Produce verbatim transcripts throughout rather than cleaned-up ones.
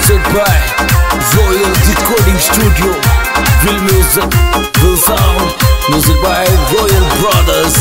Music by Royal Recording Studio. Real music, real sound. Music by Royal Brothers.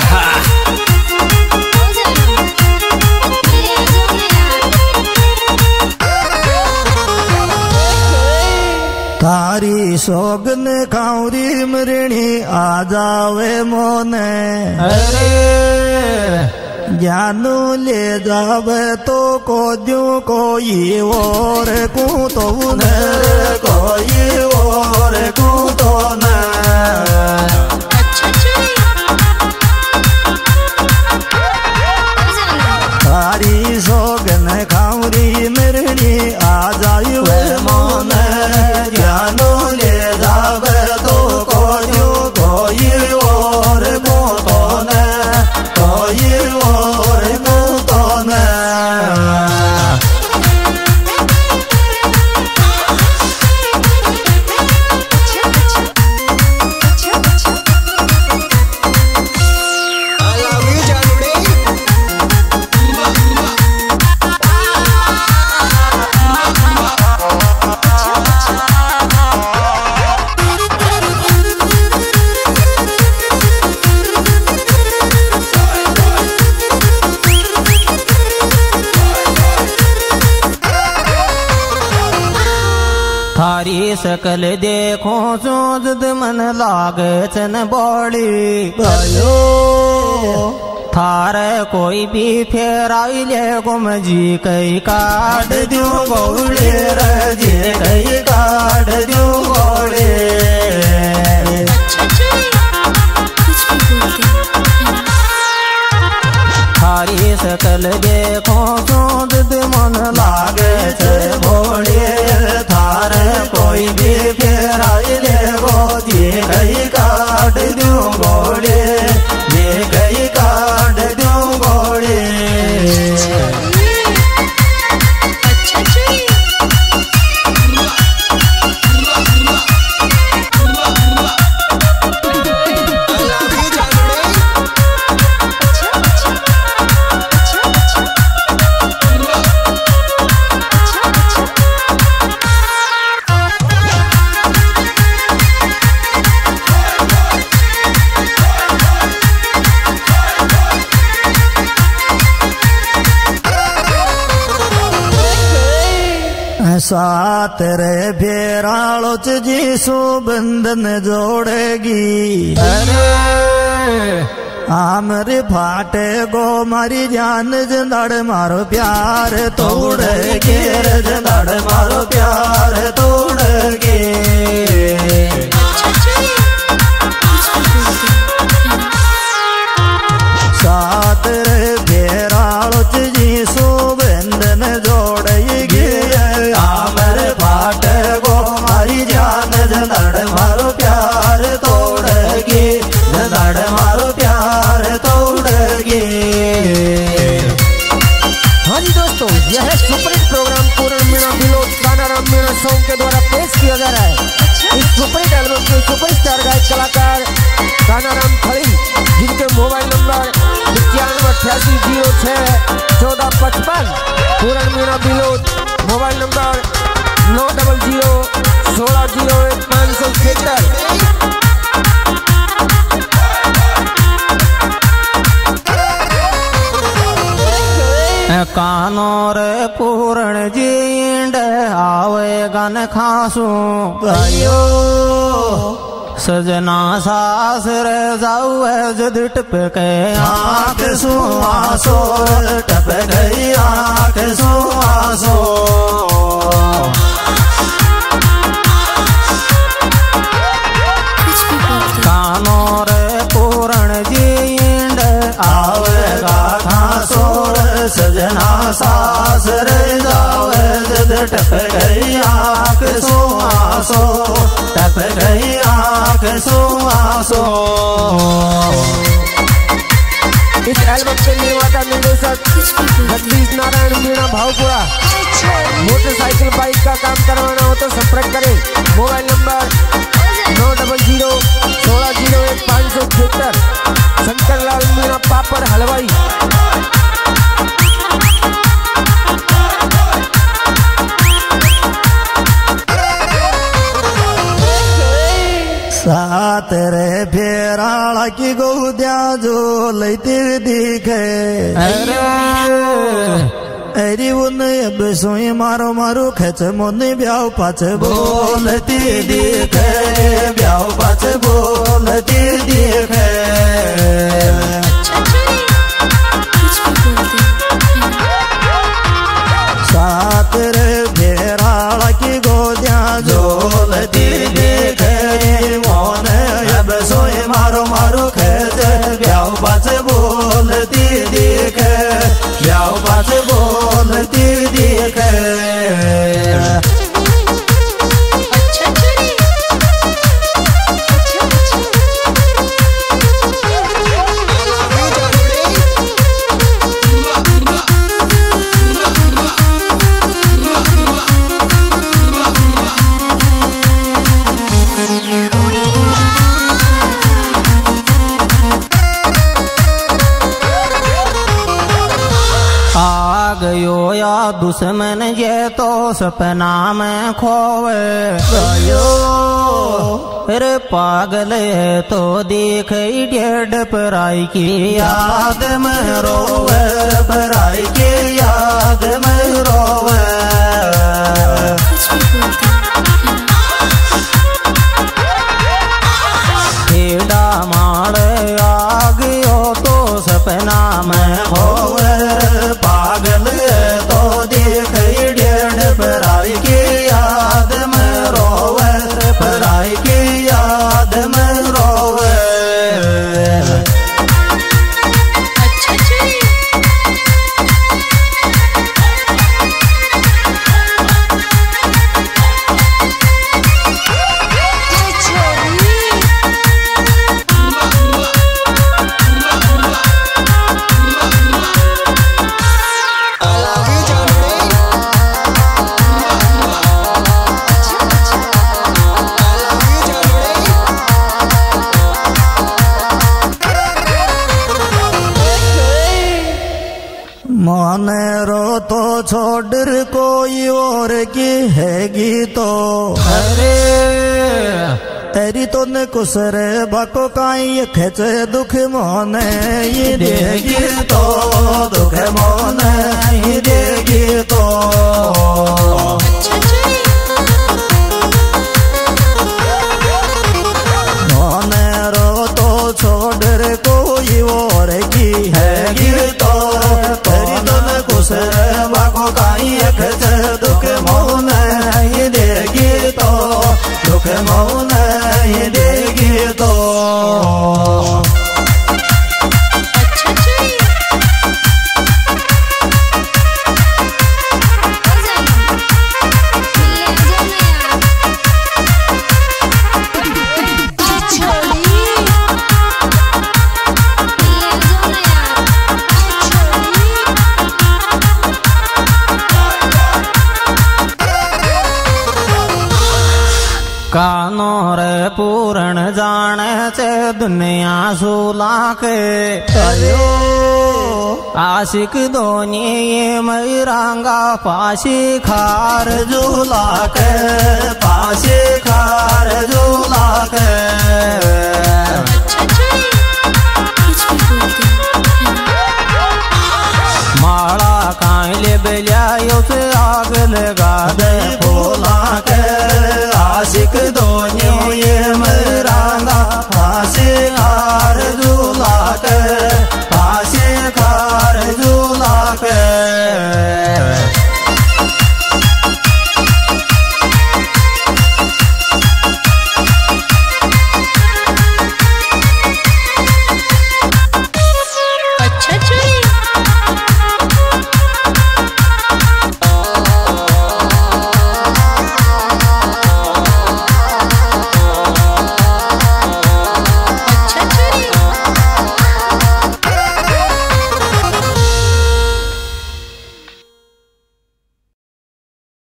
तारी सोगन खाऊरी मरणी आ जावे मोने, अरे जानू ले जावे तो को द्यू कोई और को तो न, कोई और को तो न। तारी सोगन खाऊरी मरणी आ जावे मोने, जानू ले जावे तो को द्यू कोई और को तो न, कोई और को तो न। थारी सकल देखो सोजद मन लागे चन बड़ी भयो, थारे कोई भी फेराई ले गुम जी कई काट दू गौड़े रजी कई काट दू गौड़े। थारी सकल देखो सोजद मन लागे चन बड़ी, थारे कोई भी फेराई ले गो जी कई काट दू गोड़े, ये कई काट दू गोड़े। सात रे फेरालो जी सो बंधन जोड़ेगी, अरे आमरे फाटे गो मारी जान जंदाड़ मारो प्यार तोड़ेगी, जंदाड़ मारो प्यार तोड़ेगी। सात रे फेरालो जी सो बंधन जोड़ेगी, आमरे फाटे गो मारी जान जंदाड़ मारो प्यार तोड़ेगी, जंदाड़ मारो प्यार तोड़ेगी। हाँ जी दोस्तों, यह superhit program Purn Meena Bilod Kanaram Meena song के द्वारा पेश किया जा रहा है। इस सुपरहिट एल्बम के सुपरस्टार गायक कलाकार कानाराम खड़ी, जिनके मोबाइल नंबर इक्यानवे अठासी जीरो छः चौदह पचपन, पूर्ण मीणा बिलोद मोबाइल नंबर नौ डबल जीरो सोलह जीरो एक पाँच सौ छिहत्तर। कानो रे पूर्ण जींड आवे गन खासू भयो, सजना सास रे जाऊ जद टप के आँख सो आसो, टप गई आँख सो आसो। कानो रे पूर्ण जींड आवेगा खासो, सजना सास रे जावे जद टप गई आँख सो आसो, टप गई आँख सो आसो। इस एल्बम के निर्माता निर्देशक जगदीश नारायण मीणा भावपुरा। मोटरसाइकिल बाइक का काम करवाना हो तो संपर्क करें। मोबाइल नंबर नौ डबल जीरो सोलह जीरो एक पाँच सौ छिहत्तर। शंकर लाल मीणा पापड़ हलवाई। सात रे फेराला की गोद्या जो लैते दिखे अरे उन अब सोई मारो मारो खच मन ब्याव पाच बोलती दिखे ब्याव पाच बोलती दिखे सात रे फेराला की गोद्या झोलती दिखे मोन अब सोई मारो मारो खच ब्याव पाच बोलती दिखे ब्याव पाच बोलती दिखे गयो या दुश्मन ये तो सपना में खोवे गयो रे पागल है तो देख डेढ़ पराई की याद में रोवे पराई की याद में रोवे खेड़ा मार आ गयो तो सपना में खोवे पागल तो देख डेढ़ पराई की याद में रोवे पराई की याद में रोवे माने रो तो छोड़ कोई और की हैगी तो अरे तेरी तो न कुसरे बाको काई खेच दुख मोने ये देगी तो दुख मोने ये देगी तो मोने रो तो छोड़ कोई और की हैगी तो तेरी तो न कुसरे बाको काई खेच दुख मोने ये देगी तो दुख मोने ये देगी तो कानो रे पूर्ण जाने से दुनिया सुला के अयो आशिक दोनी ये मैरांगा पाशी खार झूला के पाशी खार झूला के माला काई ले बेलिया से आग लगा दे